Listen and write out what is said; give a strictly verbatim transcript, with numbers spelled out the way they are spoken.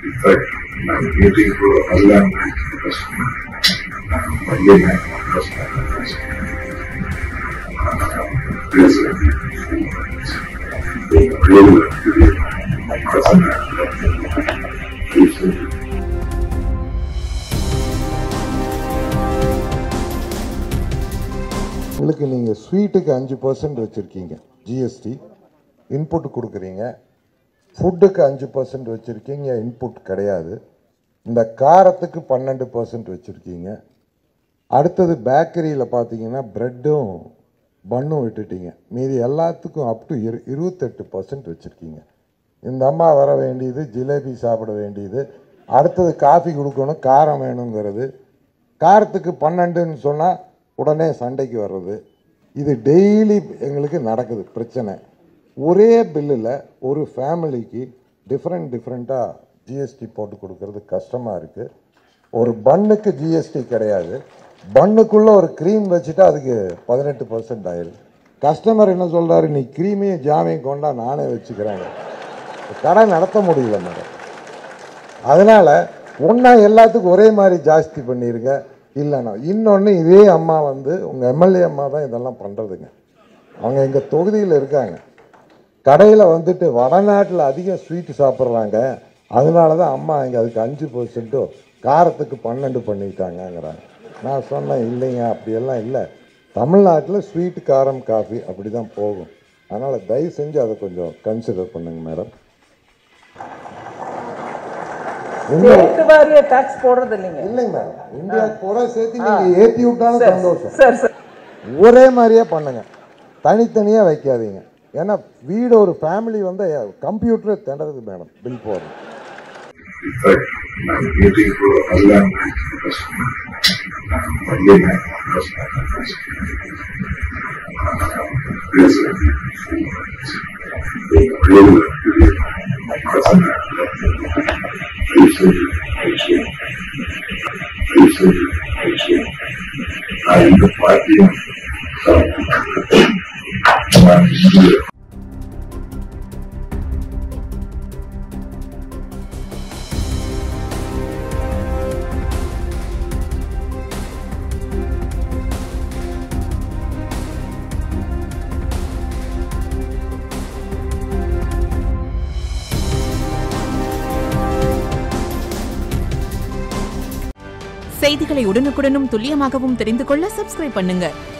In fact, I'm waiting for Allah customer. Monday night, customer. There's a real customer. உங்களுக்கு நீங்கள் ஸ்வீட்டுக்கு அஞ்சு percent வச்சுருக்கீங்க GST input கொடுக்குறீங்க, ஃபுட்டுக்கு அஞ்சு பர்சன்ட் வச்சுருக்கீங்க, இன்புட் கிடையாது. இந்த காரத்துக்கு பன்னெண்டு பர்சன்ட் வச்சுருக்கீங்க. அடுத்தது பேக்கரியில் பார்த்தீங்கன்னா ப்ரெட்டும் பன்னும் விட்டுட்டீங்க. மீதி எல்லாத்துக்கும் அப் டு இரு இருபத்தெட்டு பர்சன்ட் வச்சுருக்கீங்க. இந்த அம்மா வர வேண்டியது ஜிலேபி சாப்பிட வேண்டியது, அடுத்தது காஃபி கொடுக்கணும், காரம் வேணுங்கிறது. காரத்துக்கு பன்னெண்டுன்னு சொன்னால் உடனே சண்டைக்கு வர்றது. இது டெய்லி எங்களுக்கு நடக்குது பிரச்சனை. ஒரே பில்லில் ஒரு ஃபேமிலிக்கு டிஃப்ரெண்ட் டிஃப்ரெண்ட்டாக ஜிஎஸ்டி போட்டு கொடுக்கறது கஷ்டமாக இருக்குது. ஒரு பன்னுக்கு ஜிஎஸ்டி கிடையாது, பன்னுக்குள்ளே ஒரு க்ரீம் வச்சுட்டா அதுக்கு பதினெட்டு பர்சன்ட் ஆயிடுது. கஸ்டமர் என்ன சொல்கிறாரு, நீ க்ரீமையும் ஜாமையும் கொண்டா நானே வச்சுக்கிறாங்க. கடை நடத்த முடியல மேடம். அதனால் ஒன்றா எல்லாத்துக்கும் ஒரே மாதிரி ஜாஸ்தி பண்ணிடுங்க. இல்லைண்ணா இன்னொன்று, இதே அம்மா வந்து உங்கள் எம்எல்ஏ அம்மா தான் இதெல்லாம் பண்ணுறதுங்க. அவங்க எங்கள் தொகுதியில் இருக்காங்க. கடையில் வந்துட்டு வடநாட்டில் அதிகம் ஸ்வீட்டு சாப்பிட்றாங்க, அதனால தான் அம்மா இங்கே அதுக்கு அஞ்சு பர்சன்ட்டோ காரத்துக்கு பன்னெண்டு பண்ணிட்டாங்கங்கிறாங்க. நான் சொன்னேன் இல்லைங்க, அப்படியெல்லாம் இல்லை, தமிழ்நாட்டில் ஸ்வீட்டு காரம் காஃபி அப்படி தான் போகும். அதனால் தயவு செஞ்சு அதை கொஞ்சம் கன்சிடர் பண்ணுங்க மேடம். டாக்ஸ் போடுறது இல்லைங்க இல்லைங்க மேடம், இந்தியா கூட சேர்த்து நீங்கள் ஏற்றி விட்டாலும் சந்தோஷம். சார் சார் ஒரே மாதிரியே பண்ணுங்க, தனித்தனியாக வைக்காதீங்க. ஏன்னா வீடு ஒரு ஃபேமிலி வந்து கம்ப்யூட்டரே திணறது மேடம் பில் போடுறது. In fact, I'm waiting for Allah customer. Monday night, customer. There's a real customer. I'm the party. செய்திகளை உடனுக்குடனும் துல்லியமாகவும் தெரிந்து கொள்ள சப்ஸ்கிரைப் பண்ணுங்க.